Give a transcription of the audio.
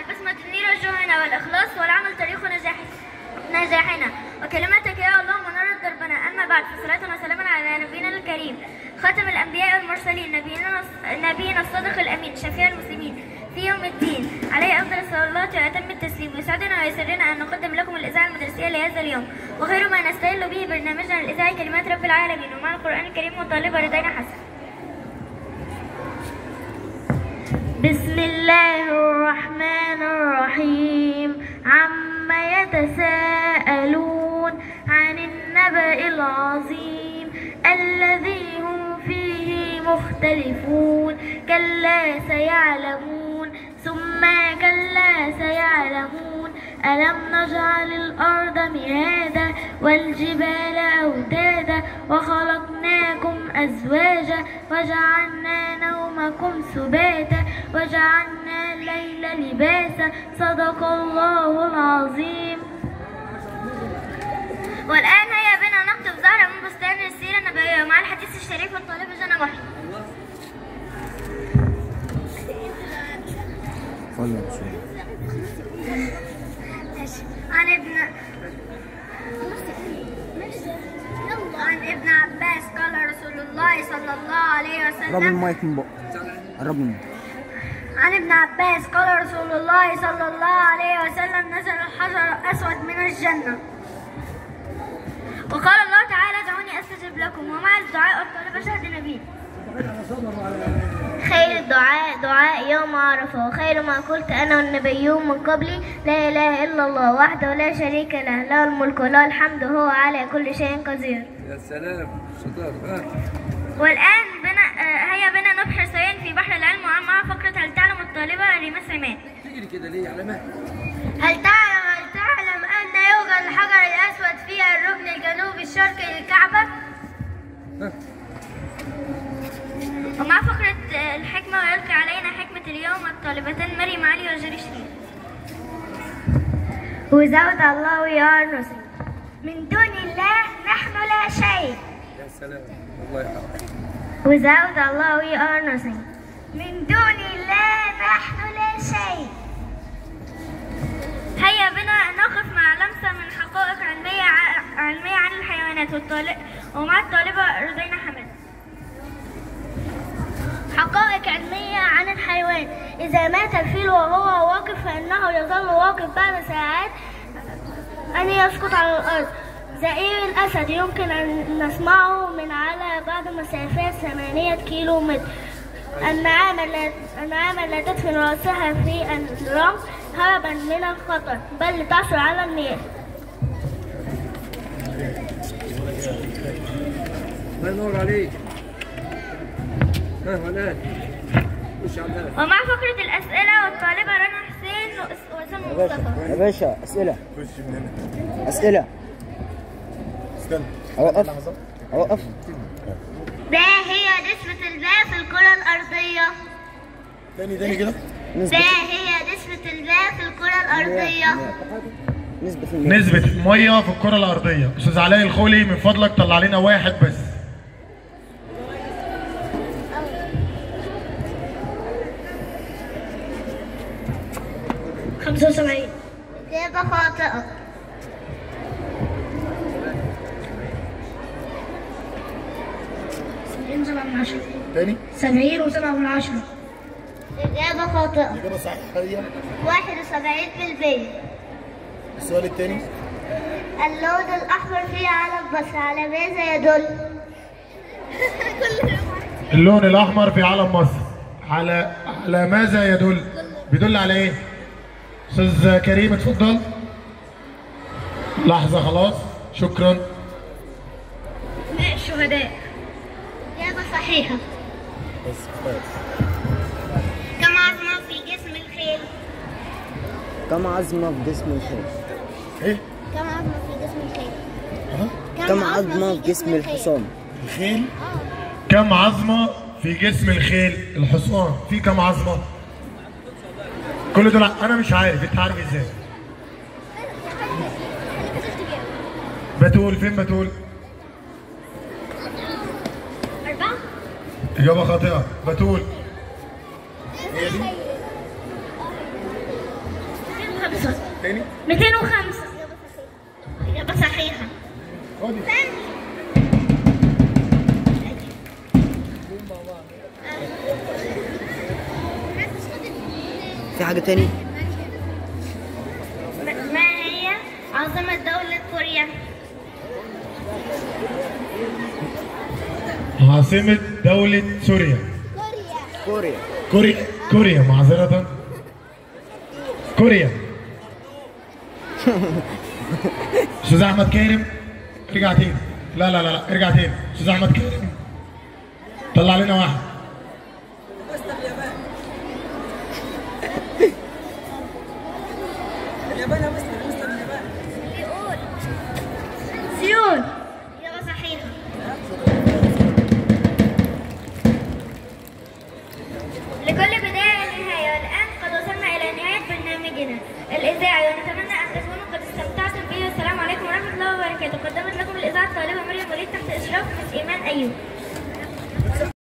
والبسمة تنير وجوهنا، والإخلاص والعمل طريق نجاحنا، وكلمتك يا الله منارة دربنا. أما بعد، فصلاة وسلاما على نبينا الكريم خاتم الأنبياء والمرسلين، نبينا الصادق الأمين شفيع المسلمين في يوم الدين، عليه أفضل الصلاة وأتم التسليم. ويسعدنا ويسرنا أن نقدم لكم الإذاعة المدرسية لهذا اليوم، وخير ما نستهل به برنامجنا الإذاعي كلمات رب العالمين، ومع القرآن الكريم والطالبة رضينا حسن. بسم الله الرحمن الرحيم. عما يتساءلون عن النبأ العظيم الذي هم فيه مختلفون. كلا سيعلمون ثم كلا سيعلمون. ألم نجعل الأرض مهادا والجبال أوتادا وخلقناكم أزواجا وجعلنا نومكم سباتا وجعلنا الليل لباسا. صدق الله العظيم. والآن هيا بنا نقطف زهرة من بستان السيرة النبوية مع الحديث الشريف والطالبة جنى محي. عن ابن عباس قال رسول الله صلى الله عليه وسلم. قرب المايك من بقى. قرب منه. عن ابن عباس قال رسول الله صلى الله عليه وسلم: نزل الحجر الأسود من الجنة. وقال الله تعالى: ادعوني أستجب لكم. ومع الدعاء والطلبة شهد نبي. خير الدعاء دعاء يوم عرفة، وخير ما قلت أنا والنبيون من قبلي: لا إله إلا الله وحده لا شريك له، له الملك وله الحمد وهو على كل شيء قدير. يا سلام شطار. والآن هيا بنا نبحر سويا في بحر العلم مع فقرة هل تعلم الطالبة ريماس عماد. تجري كده ليه على مهلك؟ هل تعلم أن يوجد الحجر الأسود في الركن الجنوبي الشرقي للكعبة؟ ومع فقرة الحكمة ويلقي علينا حكمة اليوم الطالبتان مريم علي وجيري شريف. Without Allah we are nothing. من دون الله نحن لا شيء. يا سلام الله يحفظك. Without Allah we are nothing. من دون الله نحن لا شيء. هيا بنا نقف مع لمسة من حقائق علمية عن الحيوانات ومع الطالبة رضينا حمد. حقائق علمية عن الحيوان: إذا مات الفيل وهو واقف فإنه يظل واقف بعد ساعات أن يسقط على الأرض. زئير الأسد يمكن أن نسمعه من على بعض مسافات 8 كيلو متر. النعامة لا تدفن رأسها في الرمل هربا من الخطر، بل لتعثر على المياه. الله ينور عليك. والآن خش على الآن. ومع فقرة الأسئلة والطالبة رنا حسين وسام مصطفى. يا باشا أسئلة. خش من هنا. أسئلة. استنى. أوقف. ما هي نسبة الماء في الكرة الأرضية؟ تاني كده. ما هي نسبة الماء في الكرة الأرضية؟ نسبة المية في الكرة الأرضية. أستاذ علاء الخولي من فضلك طلع لنا واحد بس. 75. إجابة خاطئة. 70.7. تاني. 70.7. إجابة خاطئة. الإجابة صحيحة هي 71%. السؤال التاني. اللون الأحمر في علم مصر على ماذا يدل؟ اللون الأحمر في علم مصر على ماذا يدل؟ بيدل على إيه؟ أستاذ كريم اتفضل. لحظة خلاص شكرا. ماء الشهداء. إجابة صحيحة. كم عظمة في جسم الخيل؟ كم عظمة في جسم الخيل؟ إيه؟ كم عظمة في جسم الخيل؟ كم عظمة في جسم الحصان؟ الخيل؟ كم عظمة في جسم الخيل؟ الحصان في كم عظمة؟ كل دول أنا مش عارف، أنت عارف إزاي؟ بتول فين بتول؟ 4. إجابة خاطئة. بتول تاني 205. إجابة صحيحة. خدي. في حاجة تاني؟ ما هي عاصمة دولة كوريا؟ عاصمة دولة سوريا. كوريا. كوريا معذرة. كوريا. استاذ احمد كارم ارجع تاني. لا ارجع تاني. استاذ احمد كارم طلع لنا واحد. سيول. إجابة صحيحة. لكل بداية نهاية، والآن قد وصلنا إلى نهاية برنامجنا الإذاعي، ونتمنى أن تكونوا قد استمتعتم به. والسلام عليكم ورحمة الله وبركاته. قدمت لكم الإذاعة الطالبة مريم وليد تحت إشراف مس إيمان أيوب.